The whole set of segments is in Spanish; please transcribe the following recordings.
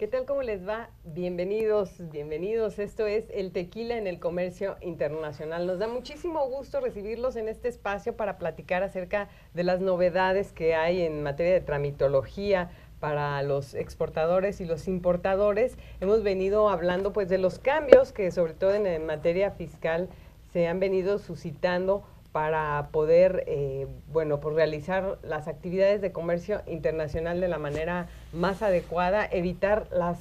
¿Qué tal? ¿Cómo les va? Bienvenidos, bienvenidos. Esto es El Tequila en el Comercio Internacional. Nos da muchísimo gusto recibirlos en este espacio para platicar acerca de las novedades que hay en materia de tramitología para los exportadores y los importadores. Hemos venido hablando pues de los cambios que sobre todo en materia fiscal se han venido suscitando para poder, pues realizar las actividades de comercio internacional de la manera más adecuada, evitar las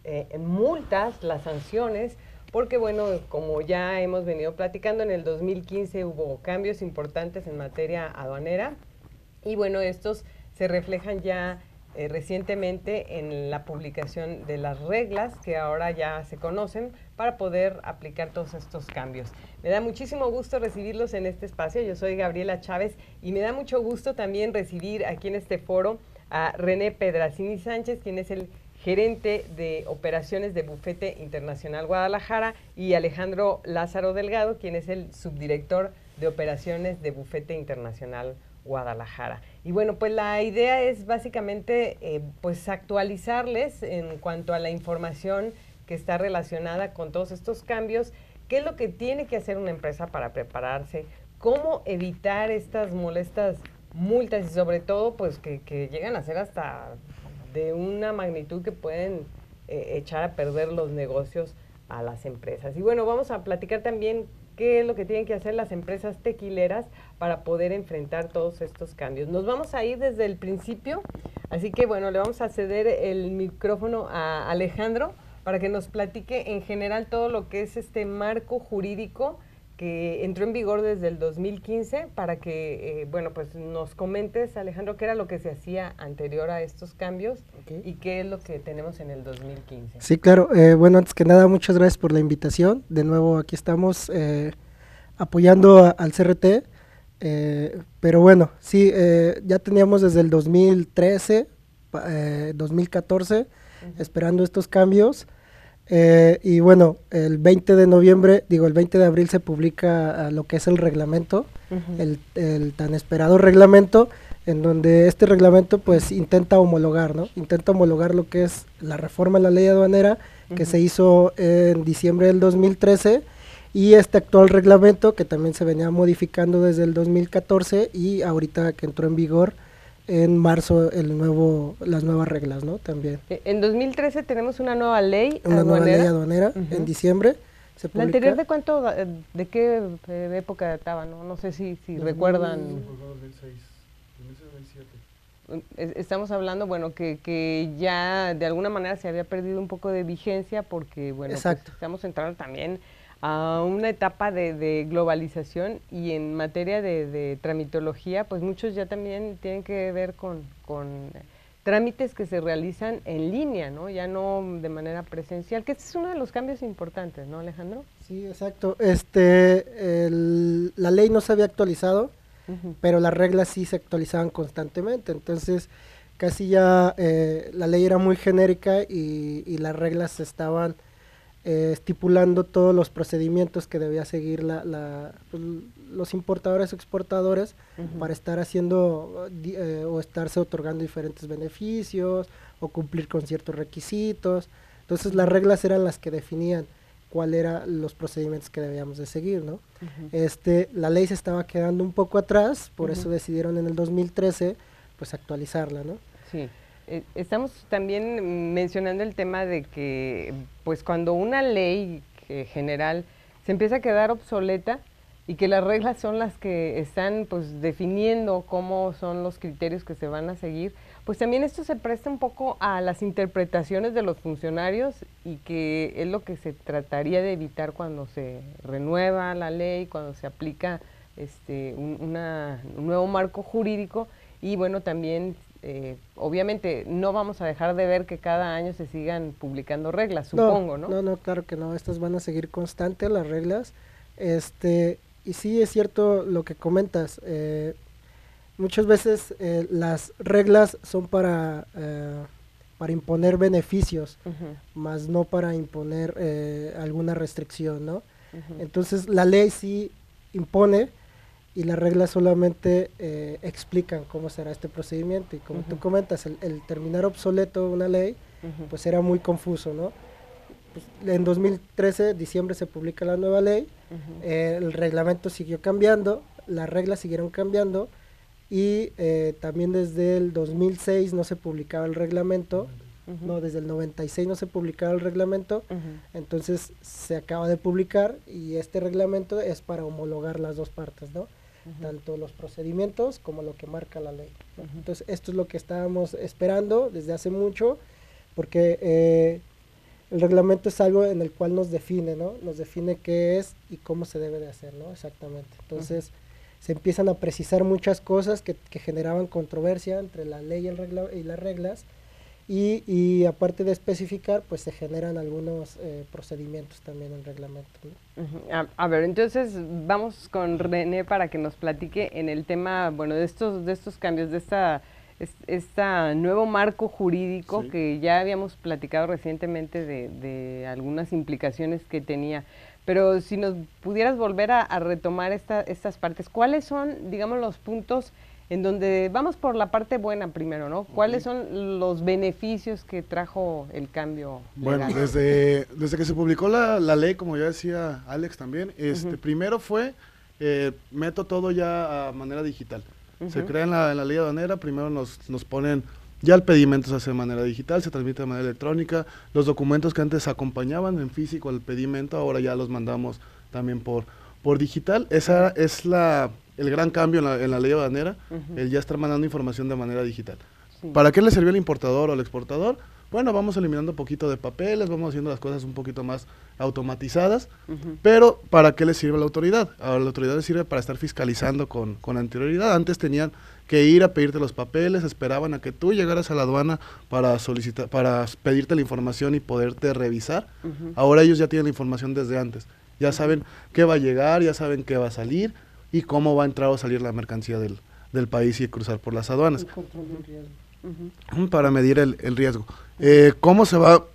multas, las sanciones, porque bueno, como ya hemos venido platicando, en el 2015 hubo cambios importantes en materia aduanera y bueno, estos se reflejan ya recientemente en la publicación de las reglas que ahora ya se conocen para poder aplicar todos estos cambios. Me da muchísimo gusto recibirlos en este espacio. Yo soy Gabriela Chávez y me da mucho gusto también recibir aquí en este foro a René Pedrazzini Sánchez, quien es el gerente de operaciones de Bufete Internacional Guadalajara, y Alejandro Lázaro Delgado, quien es el subdirector de operaciones de Bufete Internacional Guadalajara. Y bueno, pues la idea es básicamente pues actualizarles en cuanto a la información que está relacionada con todos estos cambios, qué es lo que tiene que hacer una empresa para prepararse, cómo evitar estas molestas multas y sobre todo pues que llegan a ser hasta de una magnitud que pueden echar a perder los negocios a las empresas. Y bueno, vamos a platicar también qué es lo que tienen que hacer las empresas tequileras para poder enfrentar todos estos cambios. Nos vamos a ir desde el principio, así que bueno, le vamos a ceder el micrófono a Alejandro para que nos platique en general todo lo que es este marco jurídico que entró en vigor desde el 2015, para que, pues nos comentes, Alejandro, qué era lo que se hacía anterior a estos cambios y qué es lo que tenemos en el 2015. Sí, claro. Bueno, antes que nada, muchas gracias por la invitación. De nuevo, aquí estamos apoyando al CRT, pero bueno, sí, ya teníamos desde el 2013, 2014, esperando estos cambios. Y bueno, el 20 de abril se publica lo que es el reglamento, el tan esperado reglamento, en donde este reglamento pues intenta homologar, ¿no? Intenta homologar lo que es la reforma a la ley aduanera que se hizo en diciembre del 2013 y este actual reglamento que también se venía modificando desde el 2014 y ahorita que entró en vigor en marzo las nuevas reglas, ¿no? También. En 2013 tenemos una nueva ley aduanera. Una nueva ley aduanera, en diciembre se publica. ¿La anterior de cuánto, de qué época databa, no? No sé si recuerdan. 2007. Estamos hablando, bueno, que ya de alguna manera se había perdido un poco de vigencia porque, bueno, pues estamos entrando también a una etapa de globalización y en materia de tramitología, pues muchos ya también tienen que ver con trámites que se realizan en línea, ¿no? Ya no de manera presencial, que este es uno de los cambios importantes, ¿no, Alejandro? Sí, exacto. La ley no se había actualizado, pero las reglas sí se actualizaban constantemente, entonces casi ya la ley era muy genérica y las reglas estaban estipulando todos los procedimientos que debía seguir los importadores o exportadores para estar haciendo o estarse otorgando diferentes beneficios o cumplir con ciertos requisitos. Entonces las reglas eran las que definían cuáles eran los procedimientos que debíamos de seguir, ¿no? La ley se estaba quedando un poco atrás, por eso decidieron en el 2013 pues actualizarla, ¿no? Sí. Estamos también mencionando el tema de que pues cuando una ley general se empieza a quedar obsoleta y que las reglas son las que están pues definiendo cómo son los criterios que se van a seguir, pues también esto se presta un poco a las interpretaciones de los funcionarios y que es lo que se trataría de evitar cuando se renueva la ley, cuando se aplica un nuevo marco jurídico. Y bueno, también obviamente no vamos a dejar de ver que cada año se sigan publicando reglas, supongo, ¿no? No, claro que no, estas van a seguir constantes las reglas, y sí es cierto lo que comentas, muchas veces las reglas son para imponer beneficios, más no para imponer alguna restricción, ¿no? Entonces la ley sí impone, y las reglas solamente explican cómo será este procedimiento, y como tú comentas, el terminar obsoleto una ley pues era muy confuso, ¿no? Pues, en 2013, diciembre, se publica la nueva ley, el reglamento siguió cambiando, las reglas siguieron cambiando, y también desde el 2006 no se publicaba el reglamento, no, desde el 96 no se publicaba el reglamento, entonces se acaba de publicar, y este reglamento es para homologar las dos partes, ¿no? Tanto los procedimientos como lo que marca la ley, ¿no? Entonces esto es lo que estábamos esperando desde hace mucho, porque el reglamento es algo en el cual nos define, ¿no? Nos define qué es y cómo se debe de hacer, ¿no? Exactamente. Entonces se empiezan a precisar muchas cosas que generaban controversia entre la ley y las reglas, y aparte de especificar, pues se generan algunos procedimientos también en el reglamento, ¿no? A ver, entonces vamos con René para que nos platique en el tema, bueno, de estos cambios, de esta nuevo marco jurídico que ya habíamos platicado recientemente de algunas implicaciones que tenía. Pero si nos pudieras volver a retomar estas partes, ¿cuáles son, digamos, los puntos en donde vamos por la parte buena primero, ¿no? ¿Cuáles son los beneficios que trajo el cambio legal? Bueno, desde que se publicó la ley, como ya decía Alex también, primero fue, meto todo ya a manera digital. Se crea en la ley aduanera, primero nos ponen, ya el pedimento se hace de manera digital, se transmite de manera electrónica, los documentos que antes acompañaban en físico al pedimento, ahora ya los mandamos también por digital. Esa es el gran cambio en la ley aduanera, el ya estar mandando información de manera digital. Sí. ¿Para qué le sirvió al importador o al exportador? Bueno, vamos eliminando un poquito de papeles, vamos haciendo las cosas un poquito más automatizadas, pero ¿para qué le sirve a la autoridad? A la autoridad le sirve para estar fiscalizando con anterioridad. Antes tenían que ir a pedirte los papeles, esperaban a que tú llegaras a la aduana para pedirte la información y poderte revisar. Ahora ellos ya tienen la información desde antes, ya saben qué va a llegar, ya saben qué va a salir y cómo va a entrar o salir la mercancía del país y cruzar por las aduanas. El control del riesgo. Para medir el riesgo. ¿Cómo se va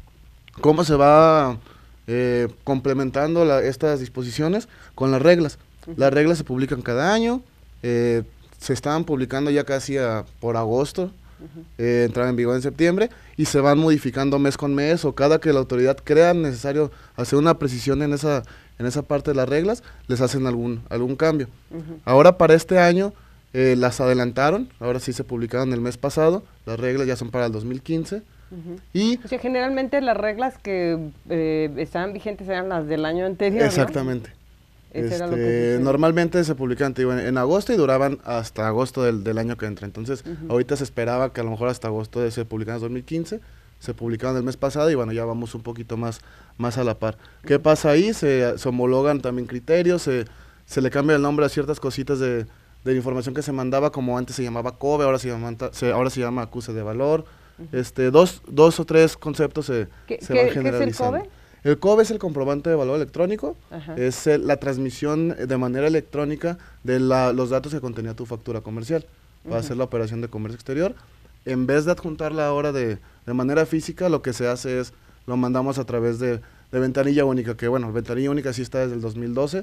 complementando estas disposiciones? Con las reglas. Las reglas se publican cada año, se estaban publicando ya casi por agosto, entraban en vigor en septiembre, y se van modificando mes con mes, o cada que la autoridad crea necesario hacer una precisión en esa parte de las reglas, les hacen algún cambio. Ahora para este año, las adelantaron, ahora sí se publicaron el mes pasado, las reglas ya son para el 2015. Y o sea, generalmente las reglas que estaban vigentes eran las del año anterior, exactamente. ¿No? Era lo que normalmente se publicaban en agosto y duraban hasta agosto del año que entra. Entonces, ahorita se esperaba que a lo mejor hasta agosto se publicaran en 2015, se publicaron el mes pasado y bueno, ya vamos un poquito más a la par. ¿Qué pasa ahí? Se homologan también criterios, se le cambia el nombre a ciertas cositas de la información que se mandaba, como antes se llamaba COBE, ahora se llama acuse de valor. Dos o tres conceptos se van generalizando. ¿Qué es el COBE? El COBE es el comprobante de valor electrónico, es la transmisión de manera electrónica de los datos que contenía tu factura comercial para hacer la operación de comercio exterior. En vez de adjuntarla ahora de manera física, lo que se hace es, lo mandamos a través de ventanilla única, que bueno, ventanilla única sí está desde el 2012,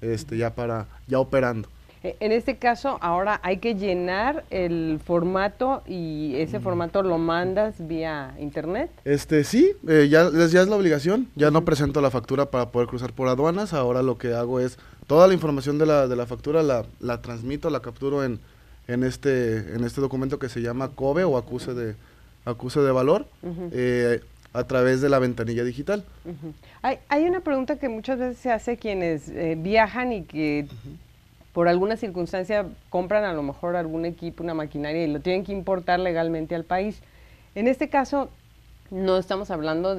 ya operando. En este caso, ahora hay que llenar el formato y ese formato lo mandas vía internet. Sí, ya es la obligación. Ya no presento la factura para poder cruzar por aduanas. Ahora lo que hago es toda la información de la factura la transmito, la capturo en este documento que se llama COBE o acuse de valor. A través de la ventanilla digital. Hay una pregunta que muchas veces se hace quienes viajan y que por alguna circunstancia compran a lo mejor algún equipo, una maquinaria y lo tienen que importar legalmente al país. En este caso no estamos hablando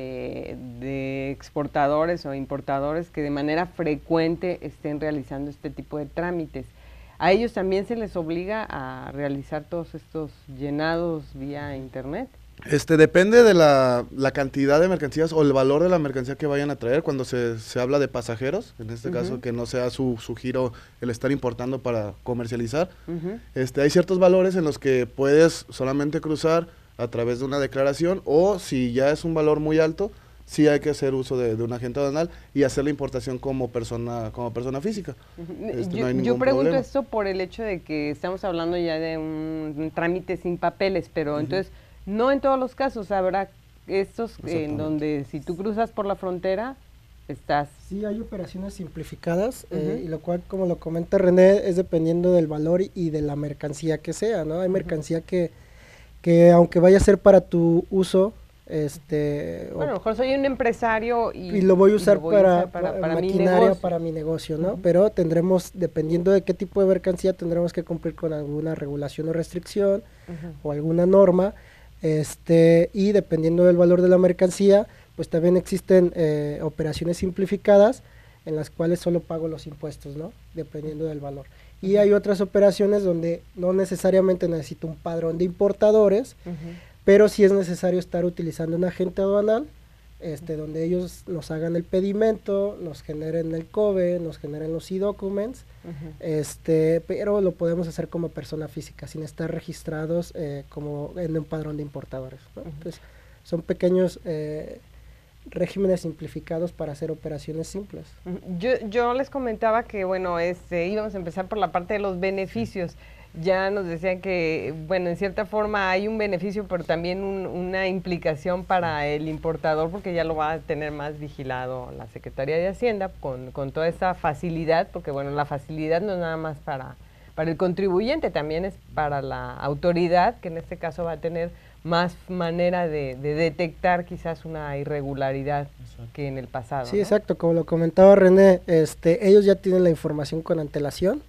de exportadores o importadores que de manera frecuente estén realizando este tipo de trámites. ¿A ellos también se les obliga a realizar todos estos llenados vía internet? Depende de la cantidad de mercancías o el valor de la mercancía que vayan a traer. Cuando se habla de pasajeros, en este caso que no sea su giro el estar importando para comercializar, hay ciertos valores en los que puedes solamente cruzar a través de una declaración, o si ya es un valor muy alto, sí hay que hacer uso de un agente aduanal y hacer la importación como persona física. Yo pregunto esto por el hecho de que estamos hablando ya de un trámite sin papeles, pero entonces No en todos los casos, habrá estos en donde si tú cruzas por la frontera, estás... Sí, hay operaciones simplificadas, y lo cual, como lo comenta René, es dependiendo del valor y de la mercancía que sea, ¿no? Hay mercancía que aunque vaya a ser para tu uso, bueno, a lo mejor soy un empresario y lo voy a usar para maquinaria, para mi negocio, ¿no? Pero tendremos, dependiendo de qué tipo de mercancía, tendremos que cumplir con alguna regulación o restricción o alguna norma, y dependiendo del valor de la mercancía, pues también existen operaciones simplificadas en las cuales solo pago los impuestos, ¿no? Dependiendo del valor. Y hay otras operaciones donde no necesariamente necesito un padrón de importadores, pero sí es necesario estar utilizando un agente aduanal, donde ellos nos hagan el pedimento, nos generen el COBE, nos generen los e-documents, pero lo podemos hacer como persona física, sin estar registrados como en un padrón de importadores, ¿no? Entonces, son pequeños regímenes simplificados para hacer operaciones simples. Yo les comentaba que, bueno, íbamos a empezar por la parte de los beneficios. Ya nos decían que, bueno, en cierta forma hay un beneficio, pero también una implicación para el importador, porque ya lo va a tener más vigilado la Secretaría de Hacienda con toda esa facilidad, porque, bueno, la facilidad no es nada más para el contribuyente, también es para la autoridad, que en este caso va a tener más manera de detectar quizás una irregularidad que en el pasado. Sí, ¿no? Exacto, como lo comentaba René, ellos ya tienen la información con antelación,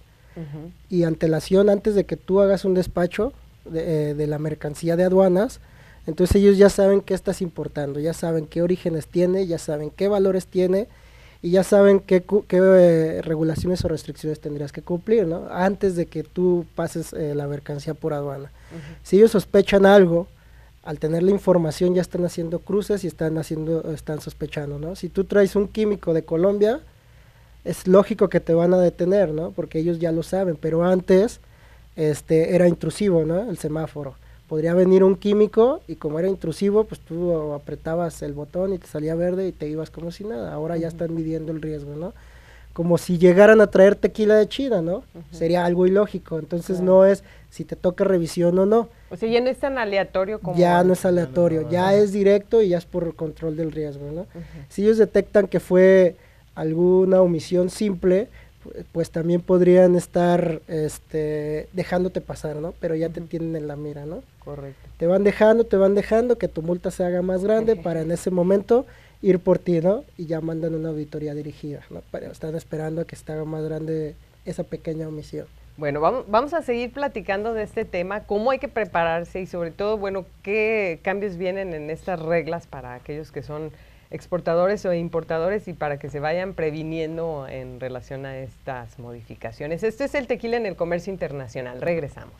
y antelación antes de que tú hagas un despacho de la mercancía de aduanas, entonces ellos ya saben qué estás importando, ya saben qué orígenes tiene, ya saben qué valores tiene, y ya saben qué regulaciones o restricciones tendrías que cumplir, ¿no? Antes de que tú pases la mercancía por aduana. Si ellos sospechan algo, al tener la información ya están haciendo cruces y están sospechando, ¿no? Si tú traes un químico de Colombia, es lógico que te van a detener, ¿no? Porque ellos ya lo saben, pero antes era intrusivo, ¿no? El semáforo. Podría venir un químico y como era intrusivo, pues tú apretabas el botón y te salía verde y te ibas como si nada. Ahora ya están midiendo el riesgo, ¿no? Como si llegaran a traer tequila de China, ¿no? Sería algo ilógico. Entonces no es si te toca revisión o no. O sea, ya no es tan aleatorio como... Ya no es aleatorio, ya es directo y ya es por control del riesgo, ¿no? Si ellos detectan que fue alguna omisión simple, pues también podrían estar dejándote pasar, ¿no? Pero ya te tienen en la mira, ¿no? Correcto. Te van dejando que tu multa se haga más grande para en ese momento ir por ti, ¿no? Y ya mandan una auditoría dirigida, ¿no? Pero están esperando a que se haga más grande esa pequeña omisión. Bueno, vamos a seguir platicando de este tema, cómo hay que prepararse y sobre todo, bueno, qué cambios vienen en estas reglas para aquellos que son exportadores o importadores y para que se vayan previniendo en relación a estas modificaciones. Esto es el tequila en el comercio internacional. Regresamos.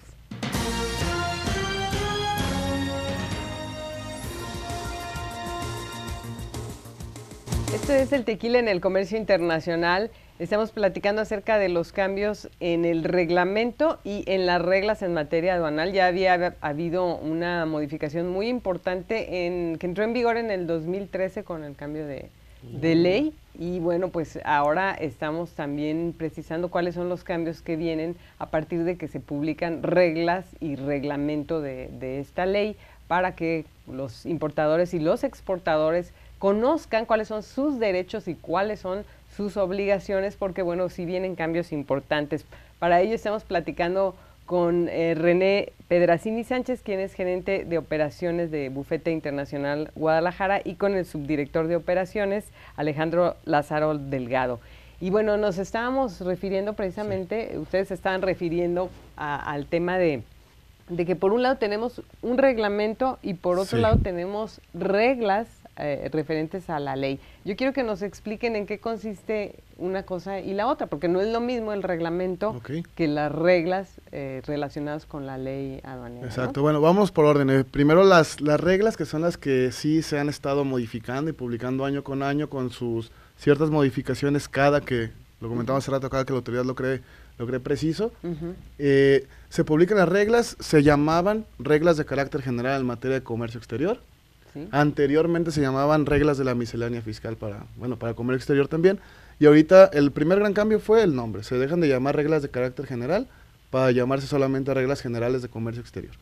Esto es el tequila en el comercio internacional. Estamos platicando acerca de los cambios en el reglamento y en las reglas en materia aduanal. Ya había habido una modificación muy importante que entró en vigor en el 2013 con el cambio de ley. Y bueno, pues ahora estamos también precisando cuáles son los cambios que vienen a partir de que se publican reglas y reglamento de esta ley para que los importadores y los exportadores conozcan cuáles son sus derechos y cuáles son sus obligaciones, porque bueno, si vienen cambios importantes. Para ello estamos platicando con René Pedrazzini Sánchez, quien es gerente de operaciones de Bufete Internacional Guadalajara, y con el subdirector de operaciones, Alejandro Lázaro Delgado. Y bueno, nos estábamos refiriendo precisamente, ustedes se estaban refiriendo al tema de que por un lado tenemos un reglamento y por otro lado tenemos reglas referentes a la ley. Yo quiero que nos expliquen en qué consiste una cosa y la otra, porque no es lo mismo el reglamento que las reglas relacionadas con la ley aduanera. Exacto, ¿no? Bueno, vamos por orden. Primero las reglas, que son las que sí se han estado modificando y publicando año con año con sus ciertas modificaciones cada que, lo comentamos hace rato, cada que la autoridad lo cree preciso. Se publican las reglas, se llamaban reglas de carácter general en materia de comercio exterior. ¿Sí? Anteriormente se llamaban reglas de la miscelánea fiscal para comercio exterior también. Y ahorita el primer gran cambio fue el nombre. Se dejan de llamar reglas de carácter general para llamarse solamente reglas generales de comercio exterior.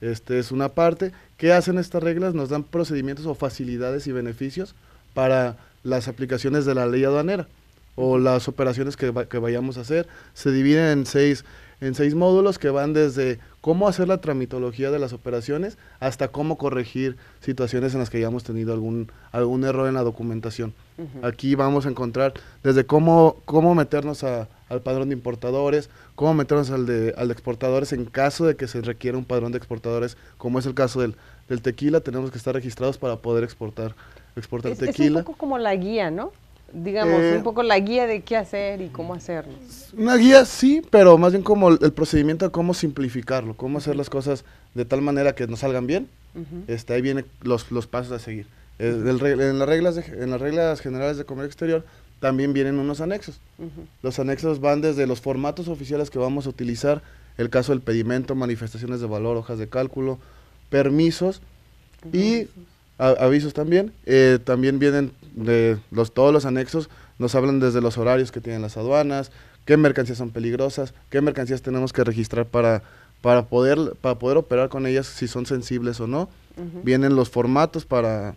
Es una parte. ¿Qué hacen estas reglas? Nos dan procedimientos o facilidades y beneficios para las aplicaciones de la ley aduanera o las operaciones que vayamos a hacer. Se dividen en seis módulos que van desde cómo hacer la tramitología de las operaciones hasta cómo corregir situaciones en las que hayamos tenido algún error en la documentación. Aquí vamos a encontrar desde cómo meternos al padrón de importadores, cómo meternos al de exportadores en caso de que se requiera un padrón de exportadores, como es el caso del tequila. Tenemos que estar registrados para poder exportar tequila. Es un poco como la guía, ¿no? Digamos, un poco la guía de qué hacer y cómo hacerlo. Una guía sí, pero más bien como el procedimiento de cómo simplificarlo, cómo hacer las cosas de tal manera que nos salgan bien. Ahí vienen los pasos a seguir. En las reglas generales de comercio exterior también vienen unos anexos. Los anexos van desde los formatos oficiales que vamos a utilizar, el caso del pedimento, manifestaciones de valor, hojas de cálculo, permisos y avisos también. También vienen de todos los anexos, nos hablan desde los horarios que tienen las aduanas, qué mercancías son peligrosas, qué mercancías tenemos que registrar para poder operar con ellas, si son sensibles o no. Vienen los formatos para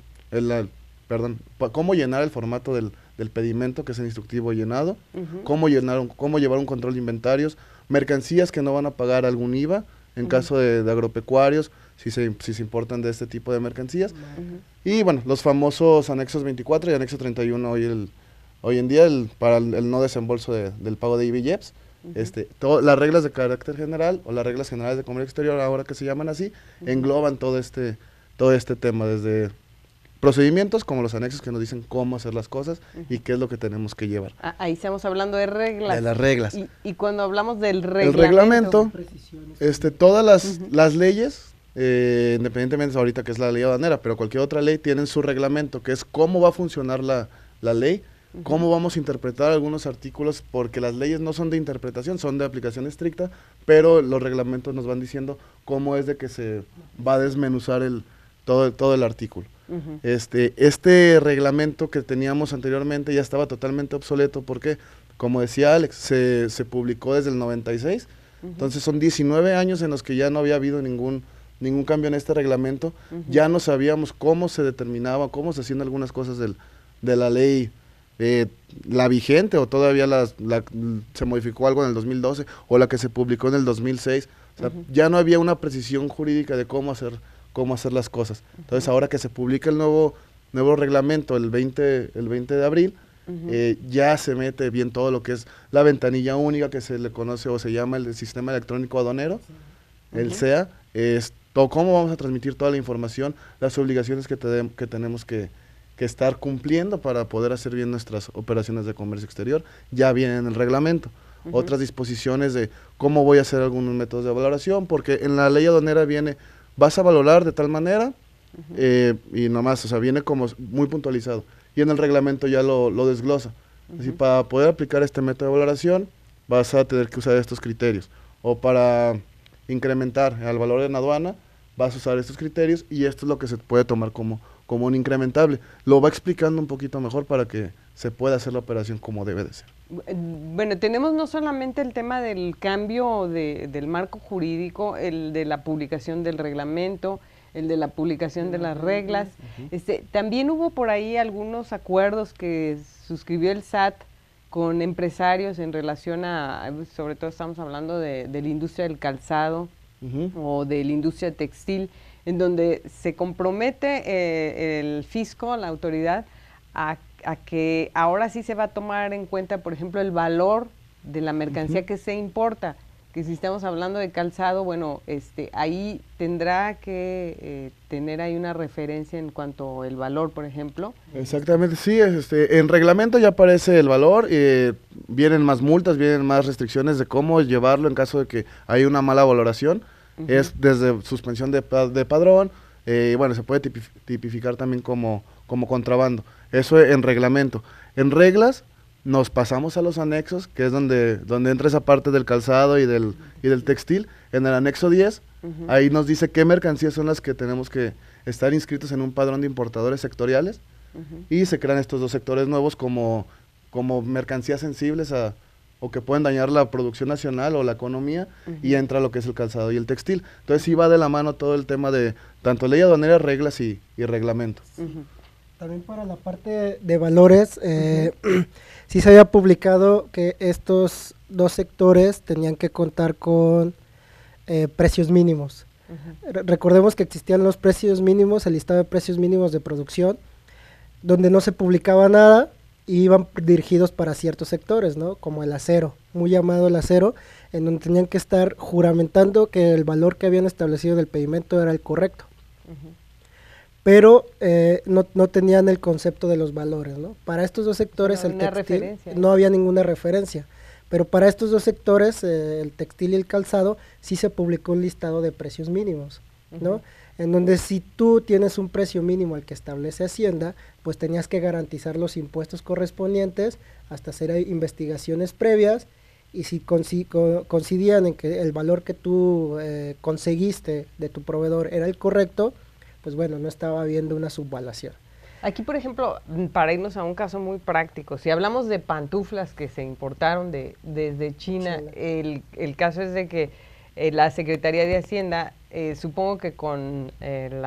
cómo llenar el formato del pedimento, que es el instructivo llenado, cómo llevar un control de inventarios, mercancías que no van a pagar algún IVA en caso de agropecuarios, si se importan de este tipo de mercancías. Y bueno, los famosos anexos 24 y anexo 31 hoy en día para el no desembolso del pago de IVA y IEPS. Las reglas de carácter general o las reglas generales de comercio exterior, ahora que se llaman así, engloban todo este tema, desde procedimientos como los anexos que nos dicen cómo hacer las cosas y qué es lo que tenemos que llevar. Ahí estamos hablando de reglas. De las reglas. Y cuando hablamos del reglamento. El reglamento, todas las leyes, independientemente ahorita que es la ley aduanera, pero cualquier otra ley tienen su reglamento, que es cómo va a funcionar la ley, cómo vamos a interpretar algunos artículos, porque las leyes no son de interpretación, son de aplicación estricta, pero los reglamentos nos van diciendo cómo es de que se va a desmenuzar todo el artículo. Este reglamento que teníamos anteriormente ya estaba totalmente obsoleto, porque, como decía Alex, se publicó desde el 96, entonces son 19 años en los que ya no había habido ningún cambio en este reglamento. Ya no sabíamos cómo se determinaba, cómo se hacían algunas cosas de la ley, la vigente, o todavía se modificó algo en el 2012, o la que se publicó en el 2006, o sea, ya no había una precisión jurídica de cómo hacer las cosas. Entonces, ahora que se publica el nuevo reglamento el 20 de abril, ya se mete bien todo lo que es la ventanilla única, que se le conoce o se llama el Sistema Electrónico Aduanero, el SEA, cómo vamos a transmitir toda la información, las obligaciones que tenemos que estar cumpliendo para poder hacer bien nuestras operaciones de comercio exterior, ya vienen en el reglamento. Otras disposiciones de cómo voy a hacer algunos métodos de valoración, porque en la ley aduanera viene, vas a valorar de tal manera, y nomás, o sea, viene como muy puntualizado, y en el reglamento ya lo desglosa. Así, para poder aplicar este método de valoración, vas a tener que usar estos criterios, o para incrementar el valor en aduana, vas a usar estos criterios, y esto es lo que se puede tomar como un incrementable. Lo va explicando un poquito mejor para que se pueda hacer la operación como debe de ser. Bueno, tenemos no solamente el tema del cambio del marco jurídico, el de la publicación del reglamento, el de la publicación de las reglas. También hubo por ahí algunos acuerdos que suscribió el SAT con empresarios en relación sobre todo estamos hablando de la industria del calzado o de la industria textil, en donde se compromete el fisco, la autoridad, a que ahora sí se va a tomar en cuenta, por ejemplo, el valor de la mercancía que se importa, que si estamos hablando de calzado, bueno, ahí tendrá que tener ahí una referencia en cuanto al valor, por ejemplo. Exactamente, sí, en reglamento ya aparece el valor, vienen más multas, vienen más restricciones de cómo llevarlo en caso de que hay una mala valoración. Es desde suspensión de padrón, bueno, se puede tipificar también como contrabando. Eso en reglamento. En reglas nos pasamos a los anexos, que es donde entra esa parte del calzado y del textil. En el anexo 10, ahí nos dice qué mercancías son las que tenemos que estar inscritos en un padrón de importadores sectoriales, y se crean estos dos sectores nuevos como mercancías sensibles o que pueden dañar la producción nacional o la economía, y entra lo que es el calzado y el textil. Entonces sí va de la mano todo el tema de tanto ley aduanera, reglas y reglamentos. También para la parte de valores, sí se había publicado que estos dos sectores tenían que contar con precios mínimos. Recordemos que existían los precios mínimos, el listado de precios mínimos de producción, donde no se publicaba nada y iban dirigidos para ciertos sectores, ¿no? Como el acero, muy llamado el acero, en donde tenían que estar juramentando que el valor que habían establecido del pedimento era el correcto. Pero no tenían el concepto de los valores, ¿no? Para estos dos sectores el textil no había ninguna referencia, pero para estos dos sectores, el textil y el calzado, sí se publicó un listado de precios mínimos, ¿no? En donde si tú tienes un precio mínimo al que establece Hacienda, pues tenías que garantizar los impuestos correspondientes hasta hacer investigaciones previas, y si coincidían en que el valor que tú conseguiste de tu proveedor era el correcto, pues bueno, no estaba habiendo una subvaluación. Aquí, por ejemplo, para irnos a un caso muy práctico, si hablamos de pantuflas que se importaron desde China, el caso es de que la Secretaría de Hacienda, supongo que con el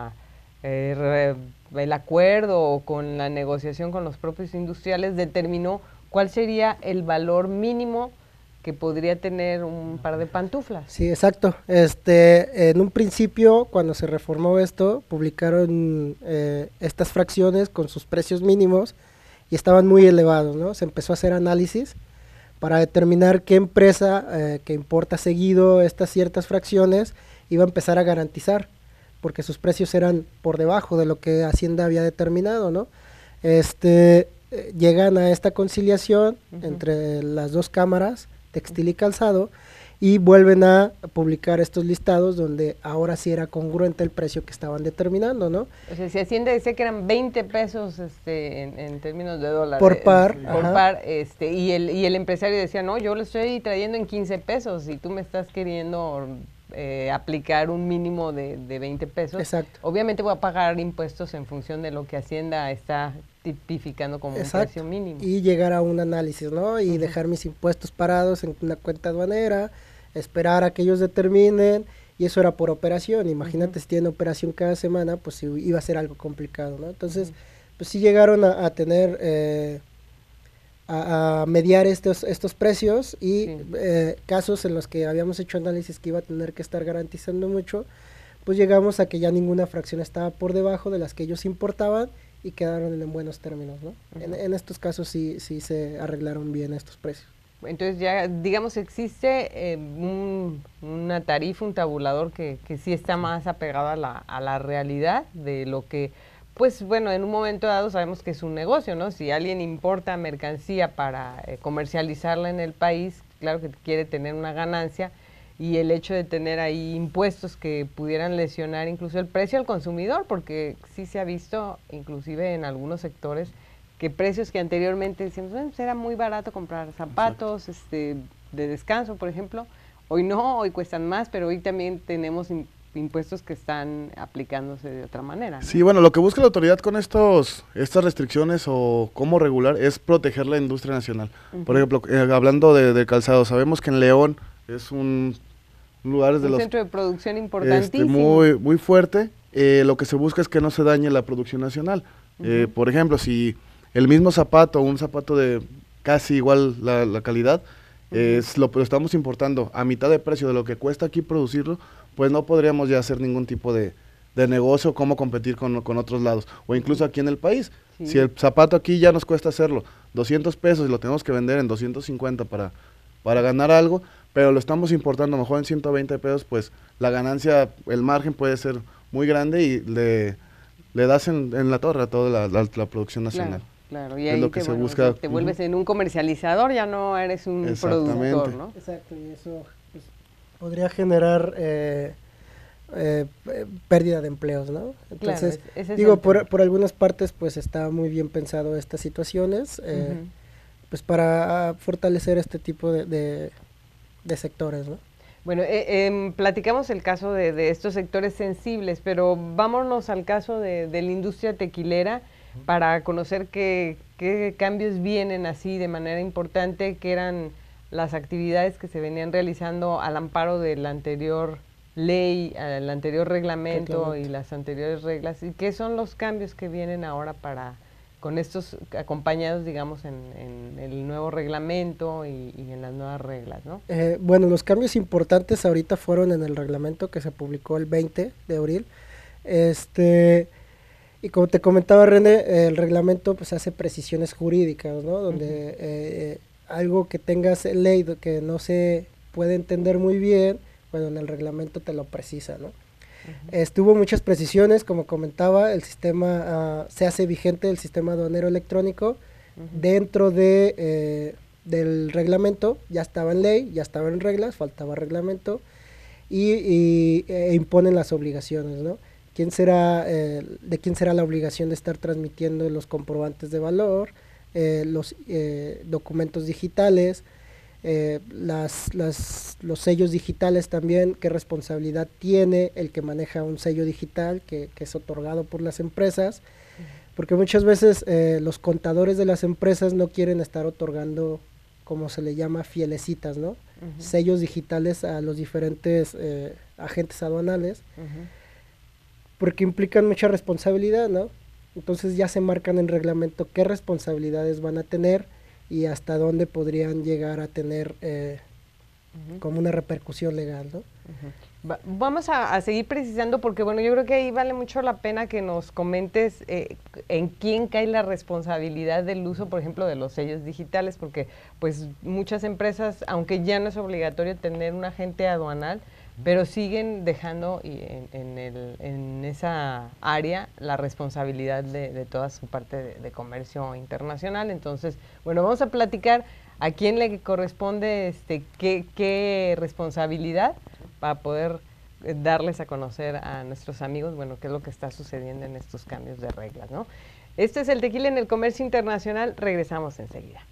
acuerdo o con la negociación con los propios industriales, determinó cuál sería el valor mínimo que podría tener un par de pantuflas. Sí, exacto. En un principio, cuando se reformó esto, publicaron estas fracciones con sus precios mínimos y estaban muy elevados, ¿no? Se empezó a hacer análisis para determinar qué empresa que importa seguido estas ciertas fracciones iba a empezar a garantizar, porque sus precios eran por debajo de lo que Hacienda había determinado, ¿no? Llegan a esta conciliación entre las dos cámaras, textil y calzado, y vuelven a publicar estos listados donde ahora sí era congruente el precio que estaban determinando, ¿no? O sea, si Hacienda decía que eran 20 pesos en términos de dólares. Por par. Por par, y el empresario decía, no, yo lo estoy trayendo en 15 pesos y tú me estás queriendo aplicar un mínimo de 20 pesos. Exacto. Obviamente voy a pagar impuestos en función de lo que Hacienda está tipificando como un precio mínimo. Y llegar a un análisis, ¿no? Y dejar mis impuestos parados en una cuenta aduanera, esperar a que ellos determinen, y eso era por operación. Imagínate si tienen operación cada semana, pues iba a ser algo complicado, ¿no? Entonces, pues sí llegaron a tener, a mediar estos precios y casos en los que habíamos hecho análisis que iba a tener que estar garantizando mucho, pues llegamos a que ya ninguna fracción estaba por debajo de las que ellos importaban, y quedaron en buenos términos, ¿no? En estos casos sí se arreglaron bien estos precios. Entonces ya, digamos, existe una tarifa, un tabulador que sí está más apegado a la realidad de lo que, pues bueno, en un momento dado sabemos que es un negocio, ¿no? Si alguien importa mercancía para comercializarla en el país, claro que quiere tener una ganancia, y el hecho de tener ahí impuestos que pudieran lesionar incluso el precio al consumidor, porque sí se ha visto, inclusive en algunos sectores, que precios que anteriormente decíamos, bueno, era muy barato comprar zapatos de descanso, por ejemplo, hoy no, hoy cuestan más, pero hoy también tenemos impuestos que están aplicándose de otra manera, ¿no? Sí, bueno, lo que busca la autoridad con estas restricciones o cómo regular es proteger la industria nacional. Por ejemplo, hablando de calzado, sabemos que en León es un lugar de un los centro de producción importantísimo, muy fuerte. Lo que se busca es que no se dañe la producción nacional. Por ejemplo, si el mismo zapato, un zapato de casi igual la calidad, lo estamos importando a mitad de precio de lo que cuesta aquí producirlo, pues no podríamos ya hacer ningún tipo de negocio, cómo competir con otros lados, o incluso aquí en el país. Sí. Si el zapato aquí ya nos cuesta hacerlo 200 pesos y lo tenemos que vender en 250 para ganar algo, pero lo estamos importando mejor en 120 pesos, pues la ganancia, el margen puede ser muy grande y le das en la torre a toda la producción nacional. Claro, y ahí te vuelves en un comercializador, ya no eres un productor, ¿no? Exacto, y eso pues, podría generar pérdida de empleos, ¿no? Entonces, claro, digo, por algunas partes pues está muy bien pensado estas situaciones, pues para fortalecer este tipo de sectores, ¿no? Bueno, platicamos el caso de estos sectores sensibles, pero vámonos al caso de la industria tequilera para conocer qué cambios vienen así de manera importante, que eran las actividades que se venían realizando al amparo de la anterior ley, el anterior reglamento y las anteriores reglas, y qué son los cambios que vienen ahora con estos acompañados, digamos, en el nuevo reglamento y en las nuevas reglas, ¿no? Bueno, los cambios importantes ahorita fueron en el reglamento que se publicó el 20 de abril. Y como te comentaba, René, el reglamento pues hace precisiones jurídicas, ¿no? Donde algo que tengas en ley que no se puede entender muy bien, bueno, en el reglamento te lo precisa, ¿no? Hubo muchas precisiones, como comentaba, el sistema se hace vigente el sistema aduanero electrónico dentro del reglamento, ya estaba en ley, ya estaba en reglas, faltaba reglamento y imponen las obligaciones, ¿no? ¿De quién será la obligación de estar transmitiendo los comprobantes de valor, los documentos digitales, los sellos digitales también? ¿Qué responsabilidad tiene el que maneja un sello digital que es otorgado por las empresas? Porque muchas veces los contadores de las empresas no quieren estar otorgando, como se le llama, fielecitas, ¿no? Sellos digitales a los diferentes agentes aduanales, porque implican mucha responsabilidad, ¿no? Entonces ya se marcan en reglamento qué responsabilidades van a tener y hasta dónde podrían llegar a tener como una repercusión legal, ¿no? Vamos a seguir precisando porque, bueno, yo creo que ahí vale mucho la pena que nos comentes en quién cae la responsabilidad del uso, por ejemplo, de los sellos digitales, porque pues muchas empresas, aunque ya no es obligatorio tener un agente aduanal, pero siguen dejando en esa área la responsabilidad de toda su parte de comercio internacional. Entonces, bueno, vamos a platicar a quién le corresponde qué responsabilidad para poder darles a conocer a nuestros amigos, bueno, qué es lo que está sucediendo en estos cambios de reglas, ¿no? Este es el Tequila en el Comercio Internacional. Regresamos enseguida.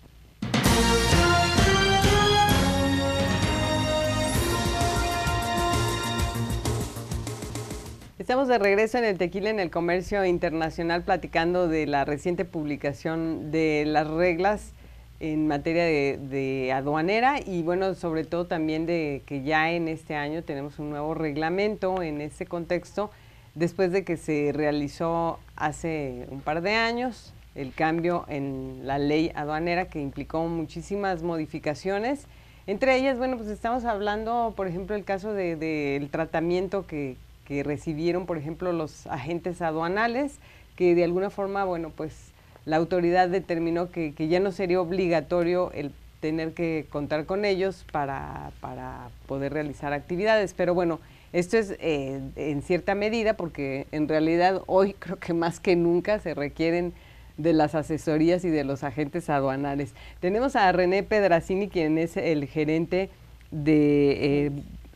Estamos de regreso en el Tequila en el Comercio Internacional platicando de la reciente publicación de las reglas en materia de aduanera y bueno, sobre todo también de que ya en este año tenemos un nuevo reglamento en ese contexto, después de que se realizó hace un par de años el cambio en la ley aduanera que implicó muchísimas modificaciones. Entre ellas, bueno, pues estamos hablando, por ejemplo, el caso del tratamiento que recibieron, por ejemplo, los agentes aduanales, que de alguna forma, bueno, pues la autoridad determinó que ya no sería obligatorio el tener que contar con ellos para poder realizar actividades. Pero bueno, esto es en cierta medida porque en realidad hoy creo que más que nunca se requieren de las asesorías y de los agentes aduanales. Tenemos a René Pedrazzini, quien es el gerente de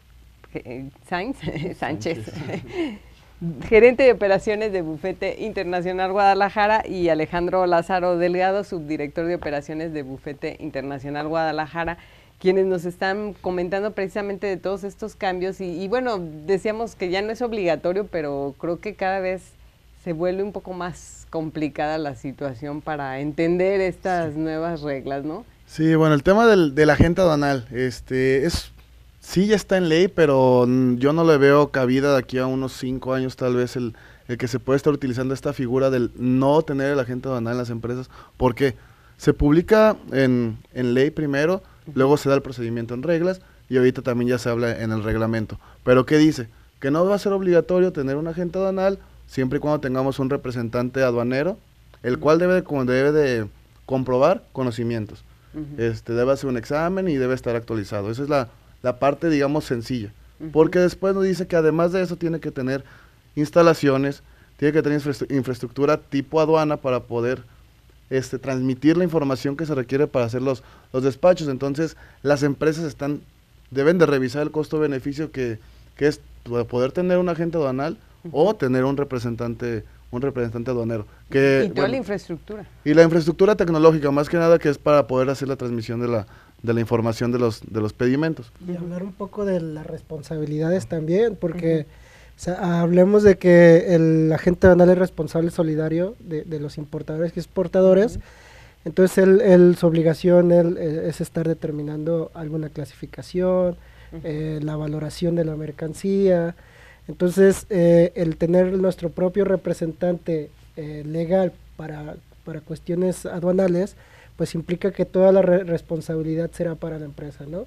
Sánchez, gerente de operaciones de Bufete Internacional Guadalajara, y Alejandro Lázaro Delgado, subdirector de operaciones de Bufete Internacional Guadalajara, quienes nos están comentando precisamente de todos estos cambios y bueno, decíamos que ya no es obligatorio, pero creo que cada vez se vuelve un poco más complicada la situación para entender estas nuevas reglas, ¿no? Sí, bueno, el tema del agente aduanal, sí ya está en ley, pero yo no le veo cabida de aquí a unos 5 años tal vez el que se puede estar utilizando esta figura del no tener el agente aduanal en las empresas. ¿Por qué? Se publica en ley primero, luego se da el procedimiento en reglas y ahorita también ya se habla en el reglamento. ¿Pero qué dice? Que no va a ser obligatorio tener un agente aduanal siempre y cuando tengamos un representante aduanero, el cual debe de comprobar conocimientos. Debe hacer un examen y debe estar actualizado. Esa es la parte, digamos, sencilla. Porque después nos dice que además de eso tiene que tener instalaciones, tiene que tener infraestructura tipo aduana para poder transmitir la información que se requiere para hacer los despachos. Entonces, las empresas deben de revisar el costo-beneficio que es poder tener un agente aduanal o tener un representante aduanero. Y toda la infraestructura. Y la infraestructura tecnológica, más que nada, que es para poder hacer la transmisión de la información de los pedimentos. Y hablar un poco de las responsabilidades también, porque o sea, hablemos de que el agente aduanal es responsable solidario de los importadores y exportadores. Entonces su obligación es estar determinando alguna clasificación, la valoración de la mercancía. Entonces, el tener nuestro propio representante legal para cuestiones aduanales, pues implica que toda la responsabilidad será para la empresa, ¿no?